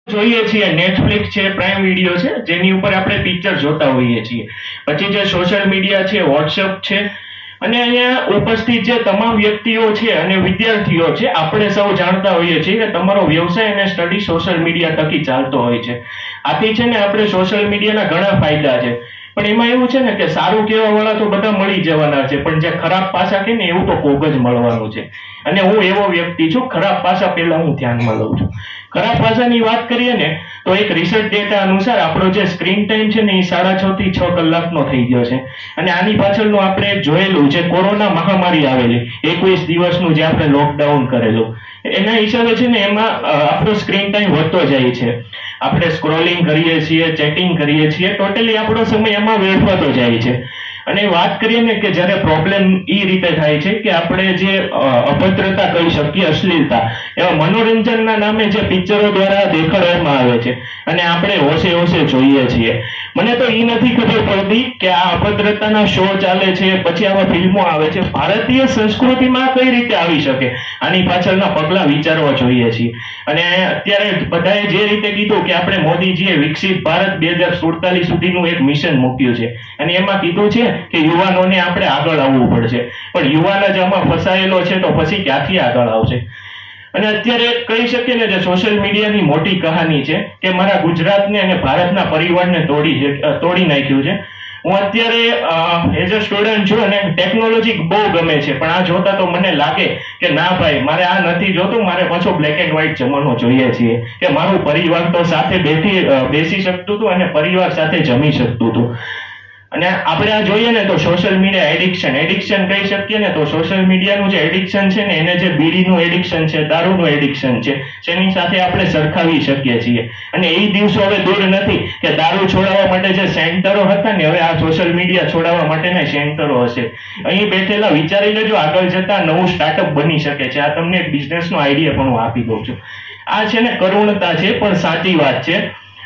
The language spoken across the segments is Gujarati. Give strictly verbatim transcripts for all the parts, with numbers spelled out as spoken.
જોઈએ છીએ નેટફ્લિક્સ છે, પ્રાઇમ વિડીયો છે, જેની ઉપર આપણે પિક્ચર જોતા હોઈએ છીએ. પછી જે સોશિયલ મીડિયા છે, વોટ્સએપ છે, અને અહીંયા ઉપસ્થિત જે તમામ વ્યક્તિઓ છે અને વિદ્યાર્થીઓ છે, આપણે સૌ જાણતા હોઈએ છીએ કે તમારો વ્યવસાય અને સ્ટડી સોશિયલ મીડિયા થકી ચાલતો હોય છે. આથી છે ને આપણે સોશિયલ મીડિયાના ઘણા ફાયદા છે, પણ એમાં એવું છે ને કે સારું કહેવા વાળા તો બધા મળી જવાના છે, પણ જે ખરાબ પાસા કે ને એવું તો કોક જ મળવાનું છે. અને હું એવો વ્યક્તિ છું, ખરાબ પાસા પહેલા હું ધ્યાનમાં લઉં છું. ખરાબ પાસાની વાત કરીએ ને તો એક રિસર્ચ ડેટા અનુસાર આપણો જે સ્ક્રીન ટાઈમ છે ને એ સાડા છ થી છ કલાકનો થઈ ગયો છે. અને આની પાછળનું આપણે જોયેલું છે, કોરોના મહામારી આવેલી એકવીસ દિવસનું જે આપણે લોકડાઉન કરેલું, એના હિસાબે છે ને એમાં આપણો સ્ક્રીન ટાઈમ વધતો જાય છે. આપણે સ્ક્રોલિંગ કરીએ છીએ, ચેટિંગ કરીએ છીએ, ટોટલી આપણો સમય એમાં વેડફાતો જાય છે. અને વાત કરીએ ને કે જ્યારે પ્રોબ્લેમ એ રીતે થાય છે કે આપણે જે અભદ્રતા કહી શકીએ, અશ્લીલતા, એવા મનોરંજનના નામે જે પિક્ચરો દ્વારા દેખાડવામાં આવે છે અને આપણે હોશે હોશે જોઈએ છીએ. મને તો એ નથી ખબર પડતી કે આ અભદ્રતાના શો ચાલે છે, પછી આવા ફિલ્મો આવે છે, ભારતીય સંસ્કૃતિમાં કઈ રીતે આવી શકે, આની પાછળના પગલા વિચારવા જોઈએ છીએ. અને અત્યારે બધાએ જે રીતે કીધું કે આપણે મોદીજીએ વિકસિત ભારત બે હજાર સુડતાલીસ સુધીનું એક મિશન મૂક્યું છે, અને એમાં કીધું છે કે યુવાનોને આપણે આગળ આવવું પડશે, પણ યુવાન જ આમાં ફસાયેલો છે તો પછી ક્યાંથી આગળ આવશે? અને અત્યારે કહી શકીએ ને જે સોશિયલ મીડિયાની મોટી કહાની છે કે મારા ગુજરાતને અને ભારતના પરિવારને તોડી તોડી નાખ્યું છે. હું અત્યારે એઝ અ સ્ટુડન્ટ છું અને ટેકનોલોજી બહુ ગમે છે, પણ આ જોતા તો મને લાગે કે ના ભાઈ, મારે આ નથી જોતું, મારે પાછો બ્લેક એન્ડ વ્હાઇટ જમાનો જોઈએ છીએ કે મારું પરિવાર તો સાથે બેઠી બેસી શકતું હતું અને પરિવાર સાથે જમી શકતું હતું. અને આપણે આ જોઈએ ને તો સોશિયલ મીડિયા એડિક્શન એડિક્શન કહી શકીએ ને તો સોશિયલ મીડિયાનું જે એડિક્શન છે ને એને જે બીડીનું એડિક્શન છે, દારૂનું એડિક્શન છે, તેની સાથે આપણે સરખાવી શકીએ છીએ. અને એ દિવસો હવે દૂર નથી કે દારૂ છોડાવવા માટે જે સેન્ટરો હતા ને, હવે આ સોશિયલ મીડિયા છોડાવવા માટેના સેન્ટરો હશે. અહીં બેઠેલા વિચારી લેજો, આગળ જતા નવું સ્ટાર્ટઅપ બની શકે છે. આ તમને એક બિઝનેસનો આઈડિયા પણ હું આપી દઉં છું. આ છે ને કરુણતા છે, પણ સાચી વાત છે.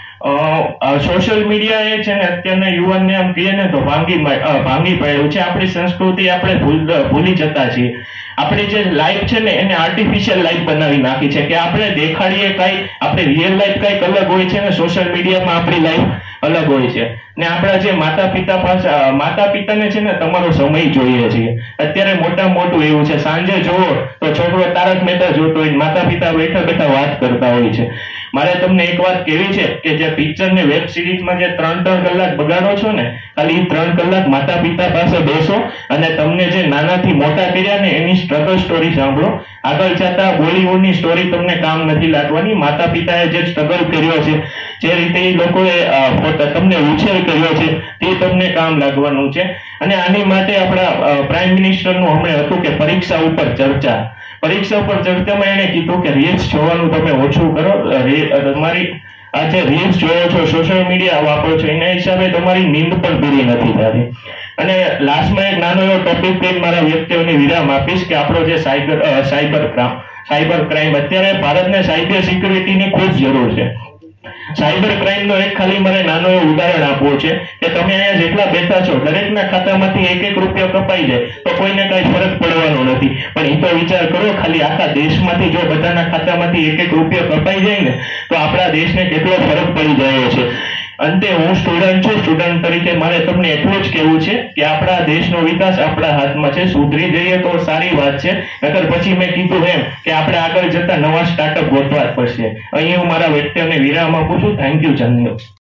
સોશિયલ મીડિયા એ છે ને અત્યારના યુવાનને આમ કહીએ ને તો ભાંગી ભાંગી પાડ્યું છે. આપણી સંસ્કૃતિ આપણે ભૂલી જતા છીએ. આપણી જે લાઈફ છે ને એને આર્ટિફિશિયલ લાઈફ બનાવી નાખી છે કે આપણે દેખાડીએ કાંઈ, આપણે રિયલ લાઈફ કાંઈક અલગ હોય છે ને સોશિયલ મીડિયામાં આપણી લાઈફ અલગ હોય છે. ને આપણા જે માતા પિતા પાસે માતા પિતાને છે ને તમારો સમય જોઈએ છીએ. અત્યારે મોટા મોટું એવું છે, સાંજે જોવો તો છોકરો તારક મહેતા જોતો હોય, માતા પિતા બેઠા બેઠા વાત કરતા હોય છે. મારે તમને એક વાત કહેવી છે કે જે પિક્ચર ને વેબ સિરીઝમાં જે ત્રણ ત્રણ કલાક બગાડો છો ને, ખાલી ત્રણ કલાક માતા પિતા પાસે બેસો અને તમને જે નાનાથી મોટા કર્યા ને એની સ્ટ્રગલ સ્ટોરી સાંભળો. આગળ જતા બોલીવુડની સ્ટોરી તમને કામ નથી લાગવાની. માતા પિતાએ જે સ્ટ્રગલ કર્યો છે, જે રીતે એ લોકોએ તમને ઉછેર કર્યો છે, તે તમને કામ લાગવાનું છે. અને આની માટે આપણા પ્રાઇમ મિનિસ્ટરનું હમણાં હતું કે પરીક્ષા ઉપર ચર્ચા પરીક્ષા ઉપર ચર્ચામાં એને કીધું કે રીલ્સ જોવાનું તમે ઓછું કરો. તમારી આ જે રીલ્સ જોયો છો, સોશિયલ મીડિયા વાપરો છો, એના હિસાબે તમારી નીંદ પણ પૂરી નથી થતી. અને લાસ્ટમાં એક નાનો એવો ટોપિક કઈ મારા વ્યક્તિઓને વિરામ આપીશ કે આપણો જે cyber cyber crime cyber crime અત્યારે ભારતને સાયબર સિક્યુરિટીની ખૂબ જરૂર છે. સાયબર ક્રાઇમનો એક ખાલી મારે નાનો એવું ઉદાહરણ આપવું છે કે તમે અહીંયા જેટલા બેઠા છો દરેકના ખાતામાંથી એક એક રૂપિયો કપાઈ જાય તો કોઈને કઈ ફરક પડવાનો નથી. પણ એ તો વિચાર કરો, ખાલી આખા દેશમાંથી જો બધાના ખાતામાંથી એક એક રૂપિયો કપાઈ જાય ને તો આપણા દેશને કેટલો ફરક પડી જાય છે. અંતે હું સ્ટુડન્ટ છું, સ્ટુડન્ટ તરીકે મારે તમને એટલું જ કહેવું છે કે આપણા દેશનો વિકાસ આપણા હાથમાં છે. સુધરી જઈએ તો સારી વાત છે, નકર પછી મેં કીધું એમ કે આપણે આગળ જતા નવા સ્ટાર્ટઅપ ગોતવા જ પડશે. અહીં હું મારા વ્યક્તિઓને વિરામ આપું છું. થેન્ક યુ ચંદ્ર.